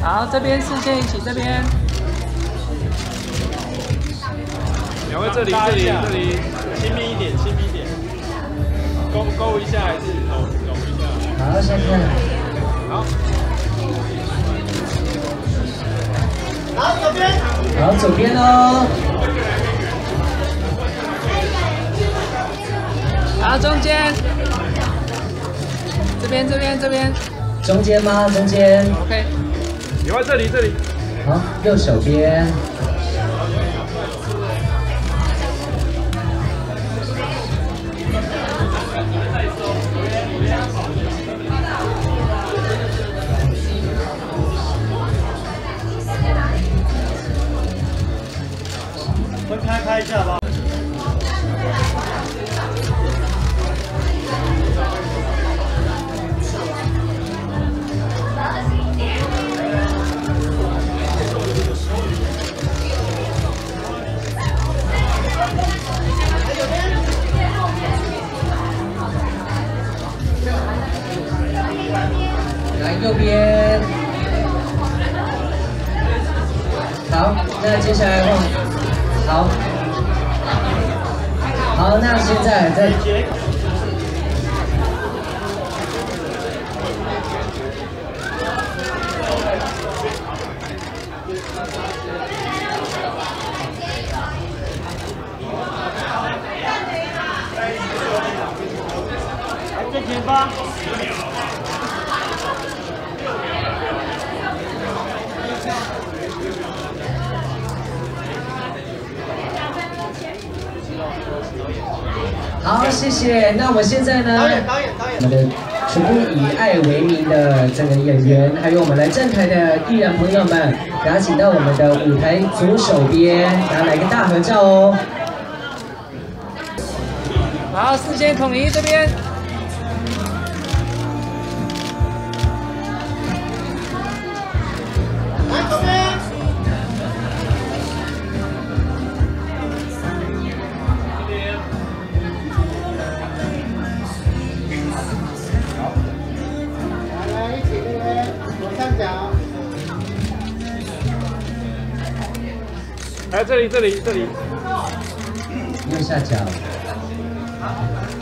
好，这边视线一起，这边。 两位这里，亲密一点，勾一下还是搂一下？ 好，先生。 好。 好，左边。好，左边哦。 好，中间。这边。 中间吗？中间。 OK。 有啊，这里。 好，右手边。 分开拍一下吧。 来右边。好，那接下来换。好，那现在再。 最前方。 好，谢谢。那我们现在呢？导演。我们的全部以爱为名的这个演员，还有我们来站台的艺人朋友们，大家请到我们的舞台左手边，大家来个大合照哦。 好，视线统一这边。 来左边。 来这里。 右下角。